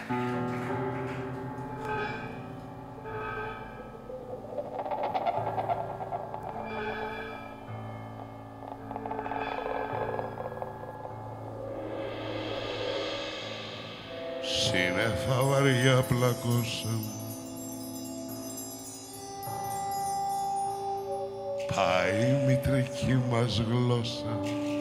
Σύννεφα βαριά πλακώσαν, πάει η μητρική μας γλώσσα.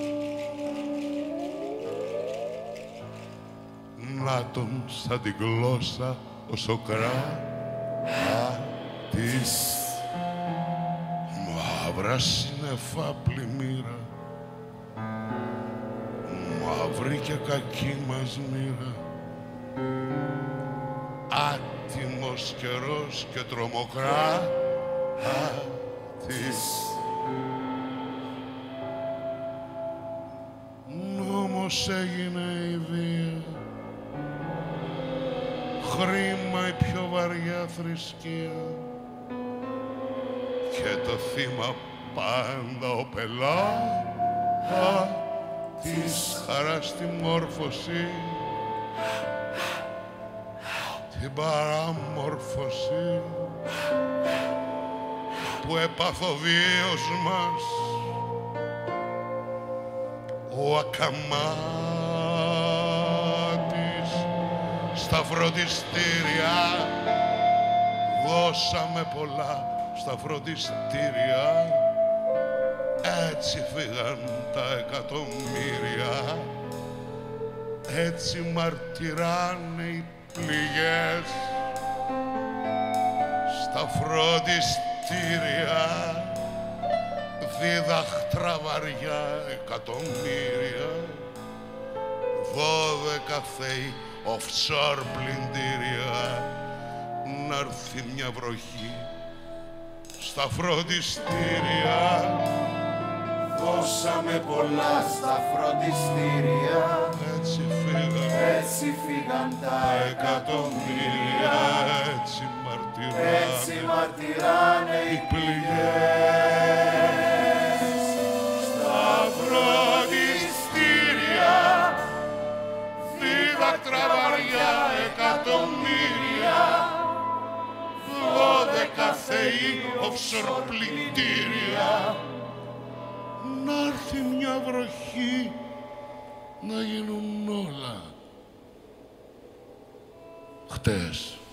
Να τον σαν την γλώσσα ο Σοκράτης, μαύρα σύννεφα πλημμύρα, μαύρη και κακή μας μοίρα. Άτιμος καιρός και τρομοκράτης, νόμος έγινε η βία, χρήμα η πιο βαριά θρησκεία, και το θύμα πάντα ο πελάτης, χαρά στη μόρφωση, την παραμόρφωση που έπαθε ο βίος μας, ο Ακαμάτης. Στα φροντιστήρια δώσαμε πολλά, στα φροντιστήρια έτσι φύγαν τα εκατομμύρια, έτσι μαρτυράνε οι πληγές στα φροντιστήρια, δίδαχτρα βαριά εκατομμύρια, 12 θέοι offshore πλυντήρια. Να'ρθεί μια βροχή στα φροντιστήρια, δώσαμε πολλά στα φροντιστήρια, έτσι φύγαν τα εκατομμύρια, έτσι μαρτυράνε οι πληγές. Στα φροντιστήρια, δίδακτρα βαριά εκατομμύρια, 12 θεοί offshore πλυντήρια. Να'ρθεί μια βροχή να γίνουν όλα. Χτες